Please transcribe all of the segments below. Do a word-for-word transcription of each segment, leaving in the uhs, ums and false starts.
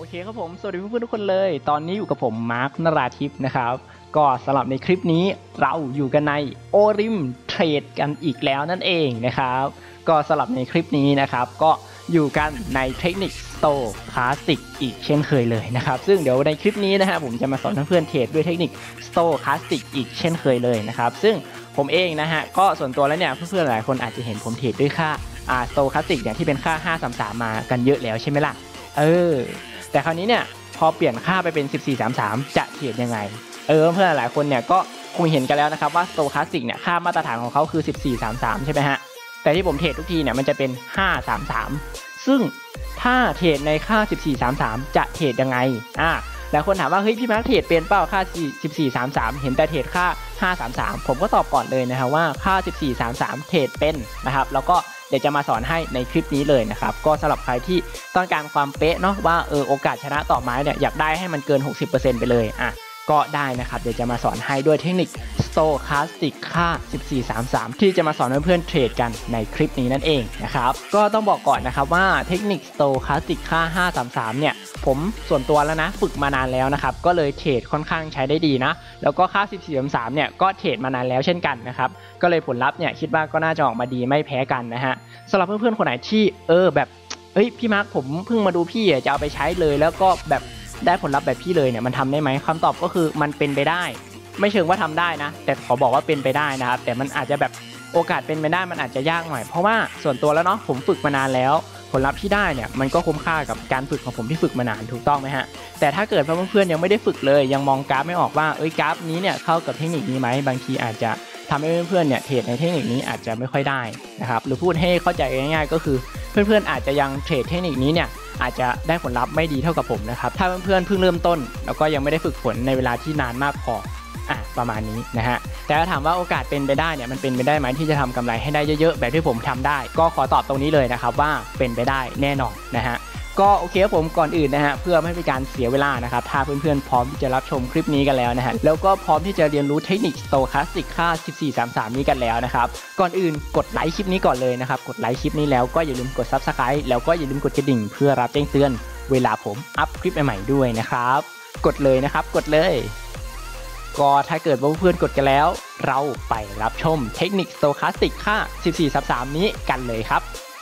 เคครับผมสวัสดีเพื่อนๆทุกคนเลยตอนนี้อยู่กับผมมาร์คนราธิปนะครับก็สำหรับในคลิปนี้เราอยู่กันในโอริมเทรดกันอีกแล้วนั่นเองนะครับก็สำหรับในคลิปนี้นะครับก็อยู่กันในเทคนิคสโตคาสติกอีกเช่นเคยเลยนะครับซึ่งเดี๋ยวในคลิปนี้นะฮะผมจะมาสอนเพื่อนๆเทรดด้วยเทคนิคสโตคาสติกอีกเช่นเคยเลยนะครับซึ่งผมเองนะฮะก็ส่วนตัวแล้วเนี่ยเพื่อนๆหลายคนอาจจะเห็นผมเทรดด้วยค่าอ่าสโตคาสติกเนี่ยที่เป็นค่าห้าสามสามมากันเยอะแล้วใช่ไหมล่ะเออแต่คราวนี้เนี่ยพอเปลี่ยนค่าไปเป็นสิบสี่ สาม สามจะเทรดยังไงเออเพื่อนหลายคนเนี่ยก็คงเห็นกันแล้วนะครับว่าสโตคาสติกเนี่ยค่ามาตรฐานของเขาคือสิบสี่ สาม สามใช่ไหมฮะแต่ที่ผมเทรดทุกทีเนี่ยมันจะเป็นห้า สาม สามซึ่งถ้าเทรดในค่าสิบสี่ สาม สามจะเทรดยังไงอ่าหลายคนถามว่าเฮ้ยพี่มาร์คเทรดเป็นเปล่าค่าสิบสี่ สาม สามเห็นแต่เทรดค่าห้า สาม สามผมก็ตอบก่อนเลยนะครับว่าค่าสิบสี่ สาม สามเทรดเป็นนะครับแล้วก็เดี๋ยวจะมาสอนให้ในคลิปนี้เลยนะครับก็สำหรับใครที่ต้องการความเป๊ะเนาะว่าเออโอกาสชนะต่อไม้เนี่ยอยากได้ให้มันเกิน หกสิบเปอร์เซ็นต์ ไปเลยอ่ะก็ได้นะครับเดี๋ยวจะมาสอนให้ด้วยเทคนิคสโตคาสติกค่าสิบสี่ สาม สามที่จะมาสอนเพื่อนๆเทรดกันในคลิปนี้นั่นเองนะครับก็ต้องบอกก่อนนะครับว่าเทคนิคสโตคาสติกค่าห้า สาม สามเนี่ยผมส่วนตัวแล้วนะฝึกมานานแล้วนะครับก็เลยเทรดค่อนข้างใช้ได้ดีนะแล้วก็ค่าสิบสี่ สาม สามเนี่ยก็เทรดมานานแล้วเช่นกันนะครับก็เลยผลลัพธ์เนี่ยคิดว่าก็น่าจะออกมาดีไม่แพ้กันนะฮะสำหรับเพื่อนๆคนไหนที่เออแบบเอ้ยพี่มาร์คผมเพิ่งมาดูพี่จะเอาไปใช้เลยแล้วก็แบบได้ผลลัพธ์แบบพี่เลยเนี่ยมันทำได้ไหมคำตอบก็คือมันเป็นไปได้ไม่เชิงว่าทำได้นะแต่ขอบอกว่าเป็นไปได้นะครับแต่มันอาจจะแบบโอกาสเป็นไปได้มันอาจจะยากหน่อยเพราะว่าส่วนตัวแล้วเนาะผมฝึกมานานแล้วผลลัพธ์ที่ได้เนี่ยมันก็คุ้มค่ากับการฝึกของผมที่ฝึกมานานถูกต้องไหมฮะแต่ถ้าเกิดเพื่อนๆยังไม่ได้ฝึกเลยยังมองกราฟไม่ออกว่าเอ้ยกราฟนี้เนี่ยเข้ากับเทคนิคนี้ไหมบางทีอาจจะทำให้เพื่อนๆเนี่ยเทรดในเทคนิคนี้อาจจะไม่ค่อยได้นะครับหรือพูดให้เข้าใจง่ายๆก็คือเพื่อนๆอาจจะยังเทรดเทคนิคนี้เนี่ยอาจจะได้ผลลัพธ์ไม่ดีเท่ากับผมนะครับถ้าเพื่อนๆเพิ่งเริ่มต้นแล้วก็ยังไม่ได้ฝึกฝนในเวลาที่นานมากพออ่ะประมาณนี้นะฮะแต่ถ้าถามว่าโอกาสเป็นไปได้เนี่ยมันเป็นไปได้ไหมที่จะทำกำไรให้ได้เยอะๆแบบที่ผมทำได้ก็ขอตอบตรงนี้เลยนะครับว่าเป็นไปได้แน่นอนนะฮะก็โอเคครับผมก่อนอื่นนะฮะเพื่อไม่ให้เป็นการเสียเวลานะครับถ้าเพื่อนๆพร้อมที่จะรับชมคลิปนี้กันแล้วนะฮะแล้วก็พร้อมที่จะเรียนรู้เทคนิคสโตคาสติกค่าสิบสี่ สาม สามนี้กันแล้วนะครับก่อนอื่นกดไลค์คลิปนี้ก่อนเลยนะครับกดไลค์คลิปนี้แล้วก็อย่าลืมกด ซับสไครบ์ แล้วก็อย่าลืมกดกระดิ่งเพื่อรับแจ้งเตือนเวลาผมอัพคลิปใหม่ๆด้วยนะครับกดเลยนะครับกดเลยก็ถ้าเกิดว่าเพื่อนกดกันแล้วเราไปรับชมเทคนิคสโตคาสติกค่าสิบสี่ สาม สามนี้กันเลยครับ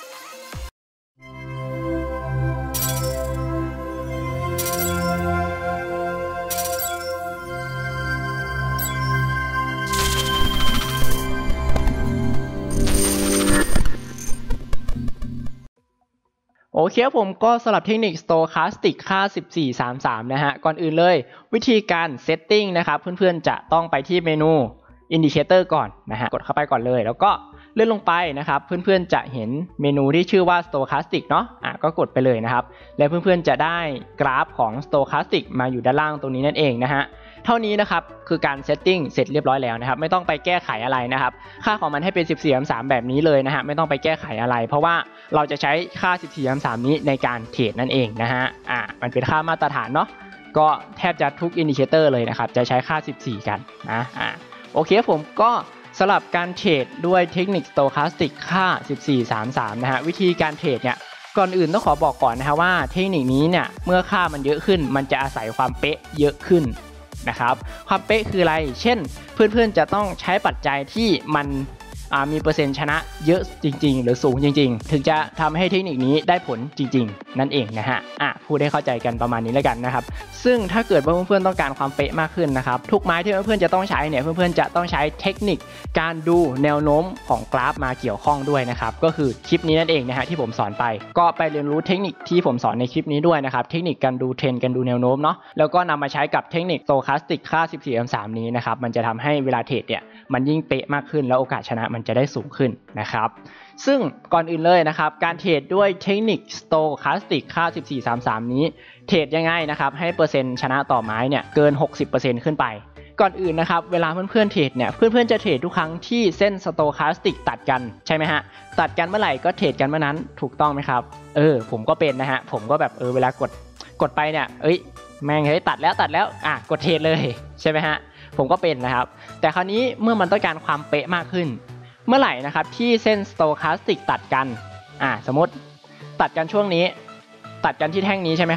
โอเคผมก็สำหรับเทคนิค Stochastic ค่าสิบสี่ สาม สามนะฮะก่อนอื่นเลยวิธีการ Setting นะครับเพื่อนๆจะต้องไปที่เมนู Indicator ก่อนนะฮะกดเข้าไปก่อนเลยแล้วก็เลื่อนลงไปนะครับเพื่อนๆจะเห็นเมนูที่ชื่อว่า Stochastic เนาะอ่ะก็กดไปเลยนะครับแล้วเพื่อนๆจะได้กราฟของ Stochastic มาอยู่ด้านล่างตรงนี้นั่นเองนะฮะเท่านี้นะครับคือการ Setting เสร็จเรียบร้อยแล้วนะครับไม่ต้องไปแก้ไขอะไรนะครับค่าของมันให้เป็นสิบสี่ สาม สามแบบนี้เลยนะฮะไม่ต้องไปแก้ไขอะไรเพราะว่าเราจะใช้ค่าสิบสี่ สาม สามนี้ในการเทรดนั่นเองนะฮะอ่ามันเป็นค่ามาตรฐานเนาะก็แทบจะทุกอินดิเคเตอร์เลยนะครับจะใช้ค่าสิบสี่กันนะอ่าโอเคผมก็สำหรับการเทรดด้วยเทคนิค Stochastic ค่าสิบสี่ สาม สามนะฮะวิธีการเทรดเนี่ยก่อนอื่นต้องขอบอกก่อนนะฮะว่าเทคนิคนี้เนี่ยเมื่อค่ามันเยอะขึ้นมันจะอาศัยความเป๊ะเยอะขึ้นนะครับความเป๊ะคืออะไรเช่นเพื่อนๆจะต้องใช้ปัจจัยที่มันมีเปอร์เซ็นต์ชนะเยอะจริงๆหรือสูงจริงๆถึงจะทำให้เทคนิคนี้ได้ผลจริงๆนั่นเองนะฮะอ่ะพูดให้เข้าใจกันประมาณนี้แล้วกันนะครับซึ่งถ้าเกิดว่าเพื่อนๆต้องการความเป๊ะมากขึ้นนะครับทุกไม้ที่เพื่อนๆจะต้องใช้เนี่ยเพื่อนๆจะต้องใช้เทคนิคการดูแนวโน้มของกราฟมาเกี่ยวข้องด้วยนะครับก็คือคลิปนี้นั่นเองนะฮะที่ผมสอนไปก็ไปเรียนรู้เทคนิคที่ผมสอนในคลิปนี้ด้วยนะครับเทคนิคการดูเทรนด์การดูแนวโน้มเนาะแล้วก็นำมาใช้กับเทคนิค Stochastic ค่าสิบสี่ สาม สามนี้นะครับมันจะทำให้เวลาเทรดเนี่ยมันยิ่งเป๊ะมากขึ้นแล้วโอกาสชนะมันจะได้สูงขึ้นนะครับซึ่งก่อนอื่นเลยนะครับการเทรดด้วยเทคนิค Stochastic ค่าสิบสี่ สาม สามนี้เทรดยังไงนะครับให้เปอร์เซ็นต์ชนะต่อไม้เนี่ยเกิน หกสิบเปอร์เซ็นต์ ขึ้นไปก่อนอื่นนะครับเวลาเพื่อนๆเทรดเนี่ยเพื่อนๆจะเทรดทุกครั้งที่เส้น Stochastic ตัดกันใช่ไหมฮะตัดกันเมื่อไหร่ก็เทรดกันเมื่อนั้นถูกต้องไหมครับเออผมก็เป็นนะฮะผมก็แบบเออเวลากดกดไปเนี่ยเอ้ยแม่งเฮ้ยตัดแล้วตัดแล้วอ่ะกดเทรดเลยใช่ไหมฮะผมก็เป็นนะครับแต่คราวนี้เมื่อมันต้องการความเป๊ะมากขึ้นเมื่อไหร่นะครับที่เส้น Stochastic ตัดกันอ่าสมมติตัดกันช่วงนี้ตัดกันที่แท่งนี้ใช่ไหมครับ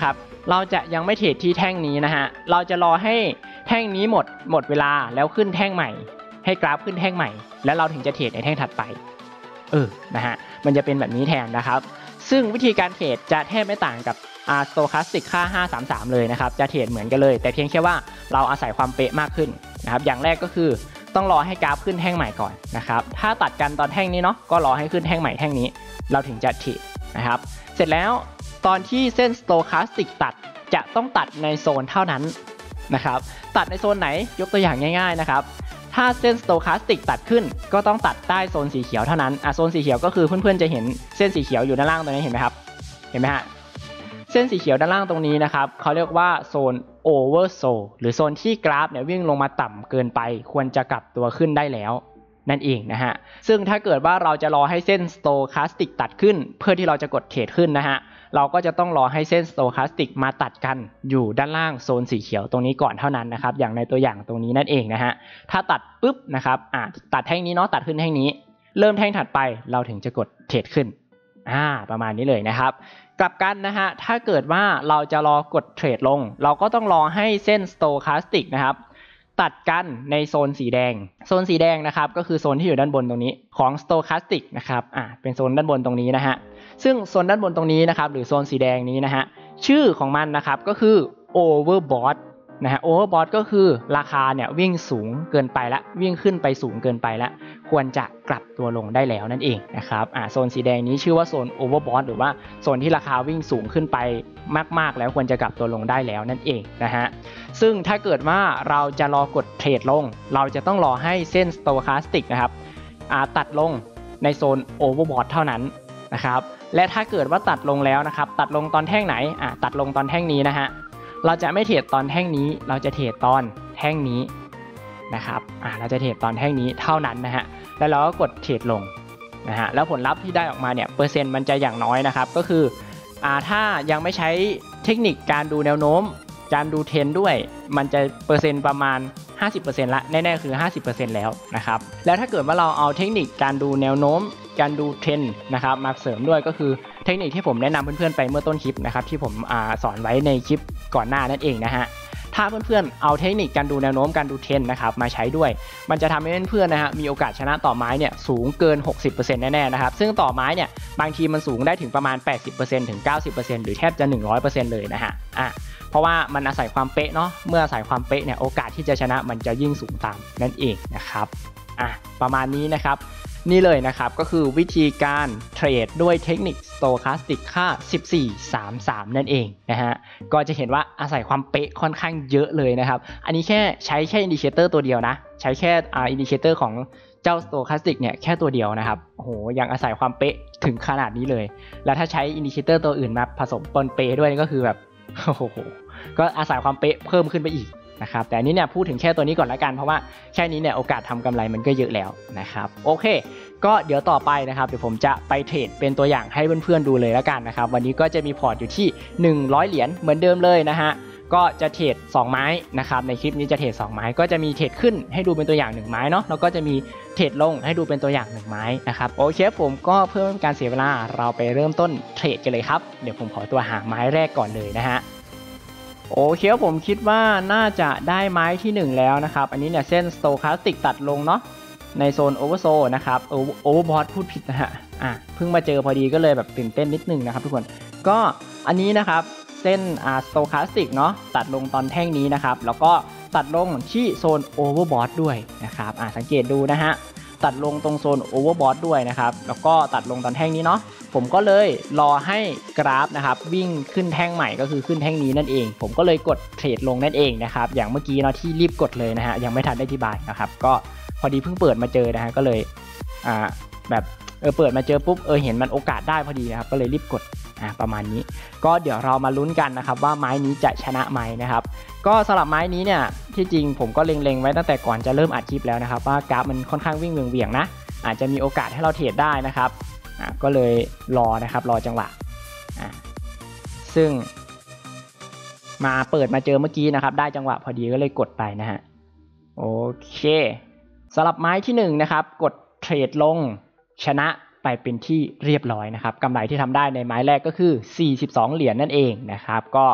เราจะยังไม่เทรดที่แท่งนี้นะฮะเราจะรอให้แท่งนี้หมดหมดเวลาแล้วขึ้นแท่งใหม่ให้กราฟขึ้นแท่งใหม่แล้วเราถึงจะเทรดในแท่งถัดไปเออนะฮะมันจะเป็นแบบนี้แทนนะครับซึ่งวิธีการเทรดจะแทบไม่ต่างกับอ่า Stochastic ค่าห้าสามสามเลยนะครับจะเทรดเหมือนกันเลยแต่เพียงแค่ว่าเราอาศัยความเป๊ะมากขึ้นนะครับอย่างแรกก็คือต้องรอให้กราฟขึ้นแท่งใหม่ก่อนนะครับถ้าตัดกันตอนแท่งนี้เนาะก็รอให้ขึ้นแท่งใหม่แท่งนี้เราถึงจะเทรดนะครับเสร็จแล้วตอนที่เส้น Stochastic ตัดจะต้องตัดในโซนเท่านั้นนะครับตัดในโซนไหนยกตัวอย่างง่ายๆนะครับถ้าเส้น Stochastic ตัดขึ้นก็ต้องตัดใต้โซนสีเขียวเท่านั้นอ่ะโซนสีเขียวก็คือเพื่อนๆจะเห็นเส้นสีเขียวอยู่ด้านล่างตรงนี้เห็นไหมครับเห็นไหมฮะเส้นสีเขียวด้านล่างตรงนี้นะครับเขาเรียกว่าโซน Oversold หรือโซนที่กราฟเนี่ยวิ่งลงมาต่ำเกินไปควรจะกลับตัวขึ้นได้แล้วนั่นเองนะฮะซึ่งถ้าเกิดว่าเราจะรอให้เส้น Stochastic ตัดขึ้นเพื่อที่เราจะกดเทรดขึ้นนะฮะเราก็จะต้องรอให้เส้น Stochastic มาตัดกันอยู่ด้านล่างโซนสีเขียวตรงนี้ก่อนเท่านั้นนะครับอย่างในตัวอย่างตรงนี้นั่นเองนะฮะถ้าตัดปุ๊บนะครับอ่าตัดแท่งนี้เนาะตัดขึ้นแท่งนี้เริ่มแท่งถัดไปเราถึงจะกดเทรดขึ้นอ่าประมาณนี้เลยนะครับกลับกันนะฮะถ้าเกิดว่าเราจะรอกดเทรดลงเราก็ต้องรอให้เส้น Stochastic นะครับตัดกันในโซนสีแดงโซนสีแดงนะครับก็คือโซนที่อยู่ด้านบนตรงนี้ของ Stochastic นะครับอ่าเป็นโซนด้านบนตรงนี้นะฮะซึ่งโซนด้านบนตรงนี้นะครับหรือโซนสีแดงนี้นะฮะชื่อของมันนะครับก็คือ Overbought นะฮะ Overbought ก็คือราคาเนี่ยวิ่งสูงเกินไปละวิ่งขึ้นไปสูงเกินไปละควรจะกลับตัวลงได้แล้วนั่นเองนะครับอ่าโซนสีแดงนี้ชื่อว่าโซน Overbought หรือว่าโซนที่ราคาวิ่งสูงขึ้นไปมากๆแล้วควรจะกลับตัวลงได้แล้วนั่นเองนะฮะซึ่งถ้าเกิดว่าเราจะรอกดเทรดลงเราจะต้องรอให้เส้น Stochastic นะครับอ่าตัดลงในโซน Overbought เท่านั้นนะครับและถ้าเกิดว่าตัดลงแล้วนะครับตัดลงตอนแท่งไหนอ่ะตัดลงตอนแท่งนี้นะฮะเราจะไม่เทรดตอนแท่งนี้เราจะเทรดตอนแท่งนี้นะครับอ่ะเราจะเทรดตอนแท่งนี้เท่านั้นนะฮะแล้วเราก็กดเทรดลงนะฮะแล้วผลลัพธ์ที่ได้ออกมาเนี่ยเปอร์เซ็นต์มันจะอย่างน้อยนะครับก็คืออ่าถ้ายังไม่ใช้เทคนิคการดูแนวโน้มการดูเทรนด์ด้วยมันจะเปอร์เซ็นต์ประมาณ ห้าสิบเปอร์เซ็นต์ ละแน่ๆคือ ห้าสิบเปอร์เซ็นต์ แล้วนะครับแล้วถ้าเกิดว่าเราเอาเทคนิคการดูแนวโน้มการดูเทรนด์นะครับมาเสริมด้วยก็คือเทคนิคที่ผมแนะนำเพื่อนๆไปเมื่อต้นคลิปนะครับที่ผมอ่าสอนไว้ในคลิปก่อนหน้านั่นเองนะฮะถ้าเพื่อนๆเอาเทคนิคการดูแนวโน้มการดูเทรนด์นะครับมาใช้ด้วยมันจะทำให้เพื่อนๆนะฮะมีโอกาสชนะต่อไม้เนี่ยสูงเกิน หกสิบเปอร์เซ็นต์ แน่ๆนะครับซึ่งต่อไม้เนี่ยบางทีมันสูงได้ถึงประมาณ แปดสิบเปอร์เซ็นต์ ถึง เก้าสิบเปอร์เซ็นต์ หรือแทบจะ หนึ่งร้อยเปอร์เซ็นต์ เลยนะฮะอ่ะเพราะว่ามันอาศัยความเป๊ะเนาะเมื่ออาศัยความเป๊ะเนี่ยโอกาสที่จะชนะมันจะยิ่งสูงตามนั่นเองนะครับอ่ะประมาณนี้นะครับนี่เลยนะครับก็คือวิธีการเทรดด้วยเทคนิค Stochastic ค่าสิบสี่ สาม สามนั่นเองนะฮะก็จะเห็นว่าอาศัยความเป๊ะค่อนข้างเยอะเลยนะครับอันนี้แค่ใช้แค่อินดิเคเตอร์ตัวเดียวนะใช้แค่อ่าอินดิเคเตอร์ของเจ้า Stochastic เนี่ยแค่ตัวเดียวนะครับโอ้โหยังอาศัยความเป๊ะถึงขนาดนี้เลยแล้วถ้าใช้อินดิเคเตอร์ตัวอื่นมาผสมปนเป๊ะด้วยก็คือแบบโอ้โหก็อาศัยความเป๊ะเพิ่มขึ้นไปอีกนะครับแต่อันนี้เนี่ยพูดถึงแค่ตัวนี้ก่อนละกันเพราะว่าแค่นี้เนี่ยโอกาสทำกำไรมันก็เยอะแล้วนะครับโอเคก็เดี๋ยวต่อไปนะครับเดี๋ยวผมจะไปเทรดเป็นตัวอย่างให้เพื่อนๆดูเลยละกันนะครับวันนี้ก็จะมีพอร์ตอยู่ที่หนึ่งร้อยเหรียญเหมือนเดิมเลยนะฮะก็จะเทรดสองไม้นะครับในคลิปนี้จะเทรดสองไม้ก็จะมีเทรดขึ้นให้ดูเป็นตัวอย่างหนึ่งไม้เนาะแล้วก็จะมีเทรดลงให้ดูเป็นตัวอย่างหนึ่งไม้นะครับโอเคผมก็เพื่อไม่เป็นการเสียเวลาเราไปเริ่มต้นเทรดกันเลยครับเดี๋ยวผมขอตัวหาไม้แรกก่อนเลยนะฮะโอเคผมคิดว่าน่าจะได้ไม้ที่หนึ่งแล้วนะครับอันนี้เนี่ยเส้น Stochastic ตัดลงเนาะในโซน Oversold นะครับ Overbought พูดผิดนะฮะอ่ะเพิ่งมาเจอพอดีก็เลยแบบตื่นเต้นนิดนึงนะครับทุกคนก็อันนี้นะครับเส้นอ่า Stochastic เนาะตัดลงตอนแท่งนี้นะครับแล้วก็ตัดลงที่โซน Overbought ด้วยนะครับอ่ะสังเกตดูนะฮะตัดลงตรงโซน Overbought ด้วยนะครับแล้วก็ตัดลงตอนแท่งนี้เนาะผมก็เลยรอให้กราฟนะครับวิ่งขึ้นแท่งใหม่ก็คือขึ้นแท่งนี้นั่นเองผมก็เลยกดเทรดลงนั่นเองนะครับอย่างเมื่อกี้เนาะที่รีบกดเลยนะฮะยังไม่ทันได้อธิบายนะครับก็พอดีเพิ่งเปิดมาเจอนะฮะก็เลยอ่าแบบเออเปิดมาเจอปุ๊บเออเห็นมันโอกาสได้พอดีนะครับก็เลยรีบกดอ่าประมาณนี้ก็เดี๋ยวเรามาลุ้นกันนะครับว่าไม้นี้จะชนะไหมนะครับก็สำหรับไม้นี้เนี่ยที่จริงผมก็เล็งๆไว้ตั้งแต่ก่อนจะเริ่มอัดคลิปแล้วนะครับว่ากราฟมันค่อนข้างวิ่งเวียงๆนะอาจจะมีโอกาสให้เราเทรดได้นะครับอ่ะก็เลยรอนะครับรอจังหวะอ่ะซึ่งมาเปิดมาเจอเมื่อกี้นะครับได้จังหวะพอดีก็เลยกดไปนะฮะโอเคสำหรับไม้ที่หนึ่งนะครับกดเทรดลงชนะไปเป็นที่เรียบร้อยนะครับกำไรที่ทำได้ในไม้แรกก็คือสี่สิบสองเหรียญนั่นเองนะครับก็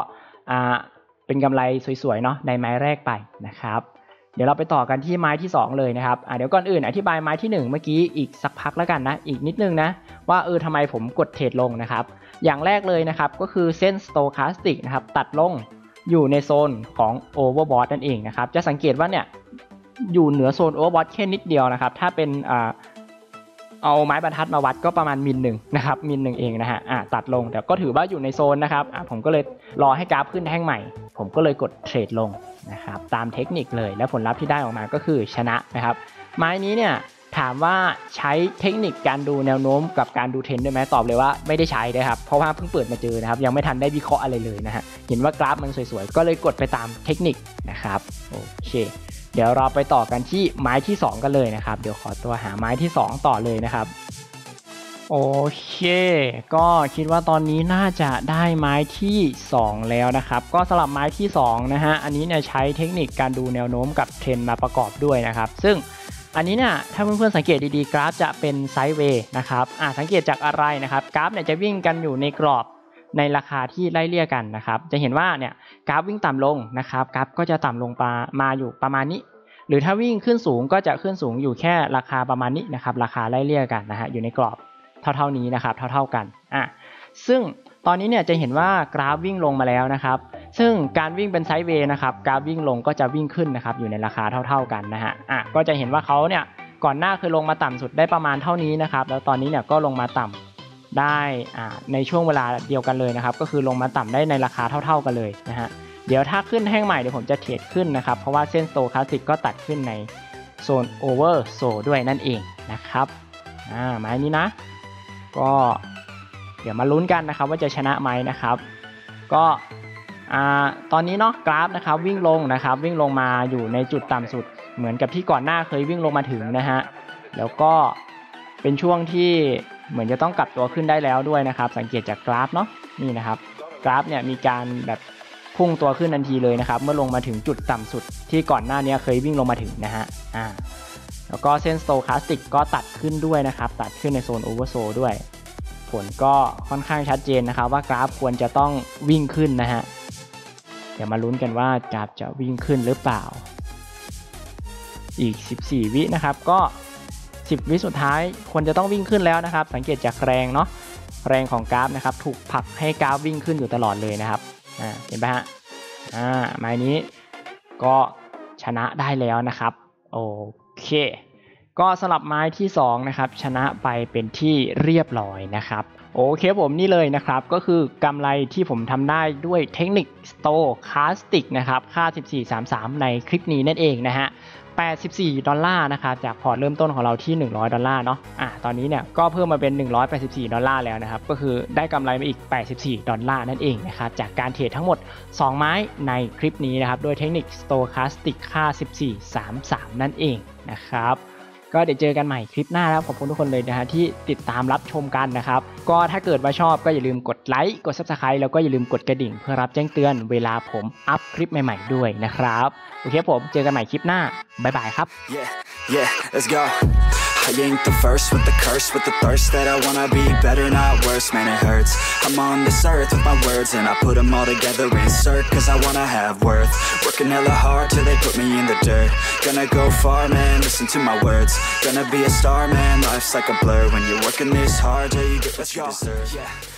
อ่าเป็นกำไรสวยๆเนาะในไม้แรกไปนะครับเดี๋ยวเราไปต่อกันที่ไม้ที่สองเลยนะครับอ่าเดี๋ยวก่อนอื่นอธิบายไม้ที่หนึ่งเมื่อกี้อีกสักพักแล้วกันนะอีกนิดนึงนะว่าเออทำไมผมกดเทรดลงนะครับอย่างแรกเลยนะครับก็คือเส้น Stochastic นะครับตัดลงอยู่ในโซนของ Overbought นั่นเองนะครับจะสังเกตว่าเนี่ยอยู่เหนือโซน Overbought แค่นิดเดียวนะครับถ้าเป็นอ่าเอาไม้บรรทัดมาวัดก็ประมาณมิลหนึ่งนะครับมิลหนึ่งเองนะฮะอ่าตัดลงแต่ก็ถือว่าอยู่ในโซนนะครับอ่าผมก็เลยรอให้กราฟขึ้นแท่งใหม่ผมก็เลยกดเทรดลงนะครับตามเทคนิคเลยและผลลัพธ์ที่ได้ออกมาก็คือชนะนะครับไม้นี้เนี่ยถามว่าใช้เทคนิคการดูแนวโน้มกับการดูเทรนด์ด้วยไหมตอบเลยว่าไม่ได้ใช้นะครับเพราะว่าเพิ่งเปิดมาเจอนะครับยังไม่ทันได้วิเคราะห์อะไรเลยนะฮะเห็นว่ากราฟมันสวยๆก็เลยกดไปตามเทคนิคนะครับโอเคเดี๋ยวเราไปต่อกันที่ไม้ที่สองกันเลยนะครับเดี๋ยวขอตัวหาไม้ที่สองต่อเลยนะครับโอเคก็คิดว่าตอนนี้น่าจะได้ไม้ที่สองแล้วนะครับก็สำหรับไม้ที่สองนะฮะอันนี้เนี่ยใช้เทคนิคการดูแนวโน้มกับเทรนด์มาประกอบด้วยนะครับซึ่งอันนี้เนี่ยถ้าเพื่อนๆสังเกตดีๆกราฟจะเป็นไซด์เวย์นะครับอ่าสังเกตจากอะไรนะครับกราฟเนี่ยจะวิ่งกันอยู่ในกรอบในราคาที่ไล่เลี่ยกันนะครับจะเห็นว่าเนี่ยกราฟวิ่งต่ำลงนะครับกราฟก็จะต่ำลงมามาอยู่ประมาณนี้หรือถ้าวิ่งขึ้นสูงก็จะขึ้นสูงอยู่แค่ราคาประมาณนี้นะครับราคาไล่เลี่ยกันนะฮะอยู่ในกรอบเท่าๆนี้นะครับเท่าๆกันอ่ะซึ่งตอนนี้เนี่ยจะเห็นว่ากราฟวิ่งลงมาแล้วนะครับซึ่งการวิ่งเป็นไซด์เวย์นะครับกราฟวิ่งลงก็จะวิ่งขึ้นนะครับอยู่ในราคาเท่าๆกันนะฮะอ่ะก็จะเห็นว่าเขาเนี่ยก่อนหน้าเคยลงมาต่ำสุดได้ประมาณเท่านี้นะครับแล้วตอนนี้เนี่ยก็ลงมาต่ำได้อ่าในช่วงเวลาเดียวกันเลยนะครับก็คือลงมาต่ำได้ในราคาเท่าๆกันเลยนะฮะเดี๋ยวถ้าขึ้นแท่งใหม่เดี๋ยวผมจะเทรดขึ้นนะครับเพราะว่าเส้น Stochastic ก็ตัดขึ้นในโซน Oversold ด้วยนั่นเองนะครับอ่าไม้นี้นะก็เดี๋ยวมาลุ้นกันนะครับว่าจะชนะไหมนะครับก็อ่าตอนนี้เนาะกราฟนะครับวิ่งลงนะครับวิ่งลงมาอยู่ในจุดต่ำสุดเหมือนกับที่ก่อนหน้าเคยวิ่งลงมาถึงนะฮะแล้วก็เป็นช่วงที่เหมือนจะต้องกลับตัวขึ้นได้แล้วด้วยนะครับสังเกตจากกราฟเนาะนี่นะครับกราฟเนี่ยมีการแบบพุ่งตัวขึ้นทันทีเลยนะครับเมื่อลงมาถึงจุดต่ำสุดที่ก่อนหน้านี้เคยวิ่งลงมาถึงนะฮะอ่าแล้วก็เส้น Stochastic ก็ตัดขึ้นด้วยนะครับตัดขึ้นในโซน Oversold ด้วยผลก็ค่อนข้างชัดเจนนะครับว่ากราฟควรจะต้องวิ่งขึ้นนะฮะเดี๋ยวมาลุ้นกันว่ากราฟจะวิ่งขึ้นหรือเปล่าอีกสิบสี่วินะครับก็สิบวิสุดท้ายควรจะต้องวิ่งขึ้นแล้วนะครับสังเกตจากแรงเนาะแรงของกราฟนะครับถูกผลักให้กราฟวิ่งขึ้นอยู่ตลอดเลยนะครับอ่าเห็นไหมฮะอ่าไม้นี้ก็ชนะได้แล้วนะครับโอเคก็สลับไม้ที่สองนะครับชนะไปเป็นที่เรียบร้อยนะครับโอเคผมนี่เลยนะครับก็คือกำไรที่ผมทำได้ด้วยเทคนิค Stochastic นะครับค่าสิบสี่จุดสามสามในคลิปนี้นั่นเองนะฮะแปดสิบสี่ดอลลาร์นะครับจากพอร์ตเริ่มต้นของเราที่หนึ่งร้อยดอลลาร์เนาะอ่ะตอนนี้เนี่ยก็เพิ่มมาเป็นหนึ่งร้อยแปดสิบสี่ดอลลาร์แล้วนะครับก็คือได้กำไรมาอีกแปดสิบสี่ดอลลาร์นั่นเองนะครับจากการเทรดทั้งหมดสองไม้ในคลิปนี้นะครับด้วยเทคนิค Stochastic ค่าสิบสี่จุดสามสามนั่นเองนะครับก็เดี๋ยวเจอกันใหม่คลิปหน้าแล้วขอบคุณทุกคนเลยนะฮะที่ติดตามรับชมกันนะครับก็ถ้าเกิดว่าชอบก็อย่าลืมกดไลค์กด ซับสไครบ์ แล้วก็อย่าลืมกดกระดิ่งเพื่อรับแจ้งเตือนเวลาผมอัพคลิปใหม่ๆด้วยนะครับโอเคผมเจอกันใหม่คลิปหน้าบ๊ายบายครับ Yeah, yeah, let's go. I ain't the first with the curse, with the thirst that I wanna be better, not worse, man it hurts. I'm on this earth with my words and I put them all together, insert, cause I wanna have worth. Working hella hard till they put me in the dirt. Gonna go far, man, listen to my words. Gonna be a star, man, life's like a blur. When you're working this hard, yeah, you get what you deserve. Yeah.